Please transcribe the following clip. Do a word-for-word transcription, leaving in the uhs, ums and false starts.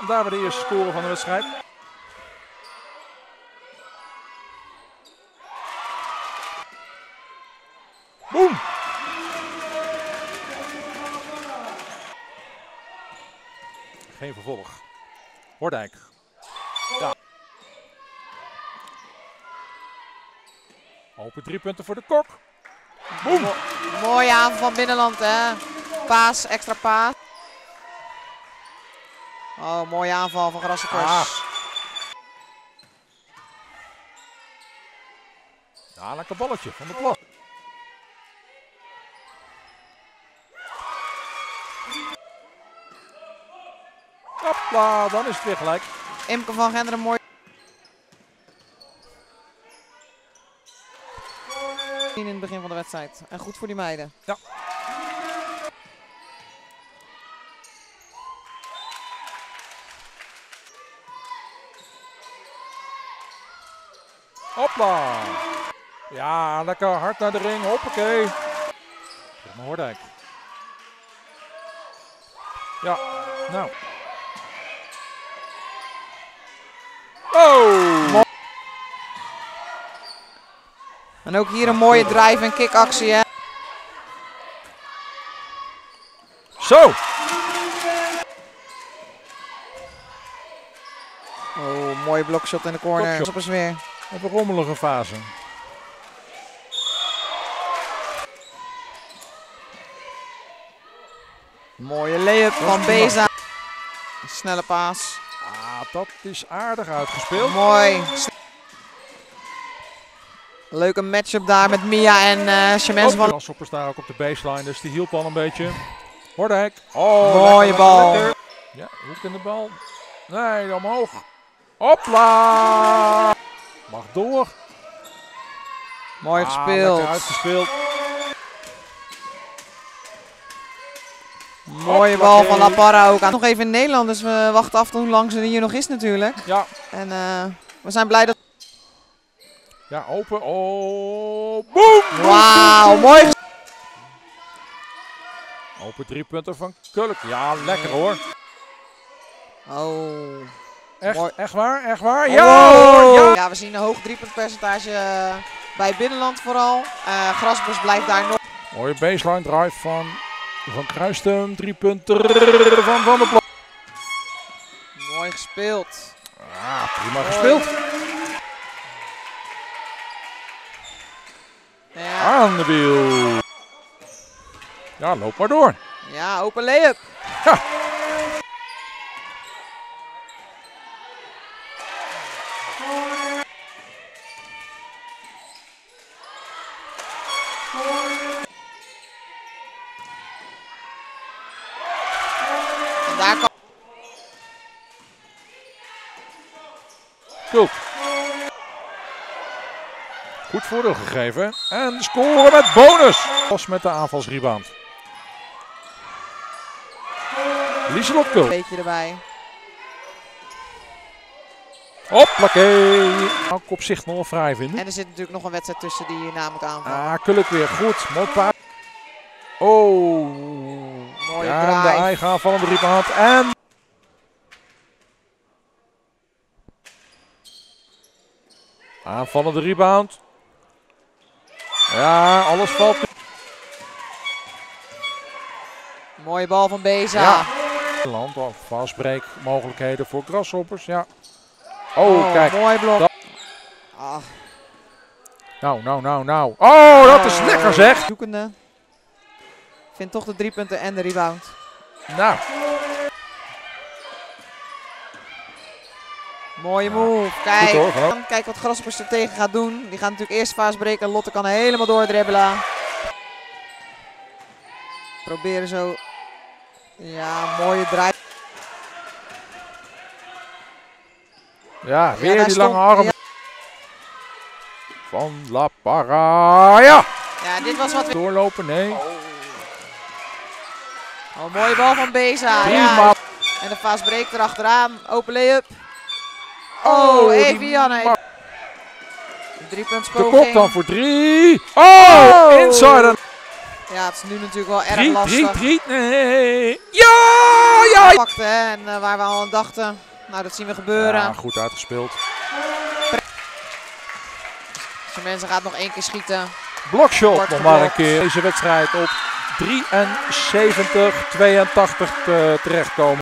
Daar we de eerste score van de wedstrijd. Boom! Geen vervolg. Hoordijk. Ja. Open drie punten voor de Kok. Boom! Mo mooie aanval van Binnenland, hè. Paas, extra paas. Oh, mooie aanval van Grasshoppers. Ah. Ja, lekker balletje van de Plas. Hopla, dan is het weer gelijk. Imke van Genderen, mooi. In het begin van de wedstrijd. En goed voor die meiden. Ja. Hopla. Ja, lekker hard naar de ring. Hoppakee. Maar Hoordijk. Ja, nou. Oh! En ook hier een mooie drive- en kickactie, hè. Zo! Oh, mooie blokshot in de corner. Blokshot. Op eens weer. Op een rommelige fase. Mooie layup van Beza. Snelle paas. Ah, dat is aardig uitgespeeld. Mooi. Leuke matchup daar met Mia en uh, Chemens van. Grasshoppers daar ook op de baseline, dus die hielp al een beetje. Hoordijk. Oh, mooie lekker, bal. lekker. Ja, hoek in de bal. Nee, omhoog. Hopla! Mag door. Mooi Ah, gespeeld. lekker uitgespeeld. Mooie bal van La Parra ook. Nog even in Nederland, dus we wachten af hoe lang ze hier nog is natuurlijk. Ja. En uh, we zijn blij dat... Ja, open. Oh, boom! Wauw, mooi. Open drie punten van Kulk. Ja, lekker hoor. Oh. Echt, Mooi. echt waar, echt waar. Ja, Oh. hoor, ja. Ja, we zien een hoog driepuntpercentage uh, bij Binnenland vooral. Uh, Grasshoppers blijft daar nog. Mooie baseline drive van, van Kruisten. Drie punten van Van der Plas. Mooi gespeeld. Ah, prima Mooi. gespeeld. Ja. Aan de wiel. Ja, loop maar door. Ja, open layup. Ja. En daar kan... Kulk. Goed voordeel gegeven. En scoren met bonus. Pas met de aanvalsrebound. Lieselot Kulk. Beetje erbij. Hoppakee. Zou ik op zich nog wel vrij vinden. En er zit natuurlijk nog een wedstrijd tussen die hierna moet aanvallen. Ah, Kulk weer goed. Mooi paas. Oh. Mooie ja, drive. de eigen aanvallende rebound. En... aanvallende rebound. Ja, alles valt. Mooie bal van Beza. Ja. Land of fastbreak mogelijkheden voor Grasshoppers. Ja. Oh, oh kijk. Mooi blok. Dat... Ah. Nou, nou, nou, nou. Oh, dat is lekker zeg. Zoekende. Vindt toch de drie punten en de rebound. Nou. Mooie move. Kijk. Goed hoor, Kijk wat Grasshoppers er tegen gaat doen. Die gaan natuurlijk eerst fase breken. Lotte kan helemaal doordribbelen. Proberen zo. Ja, mooie draai. Ja, weer ja, die stond, lange arm. Ja. Van La Parra. Ja. Ja, dit was wat we... Doorlopen, nee. Oh, oh mooie bal van Beza. Prima. Ja. En de fase breekt erachteraan. Open layup. Oh, oh even Janne. Drie punten de Kok dan voor drie. Oh, oh, inside. Ja, het is nu natuurlijk wel erg drie, lastig. Drie, drie, nee. Ja, ja, Pakte, hè, en uh, waar we al aan dachten. Nou, dat zien we gebeuren. Ja, goed uitgespeeld. Mensen gaat nog één keer schieten. Blokshot Wordt nog maar een geblokt. keer. Deze wedstrijd op drieënzeventig tweeëntachtig te, terechtkomen.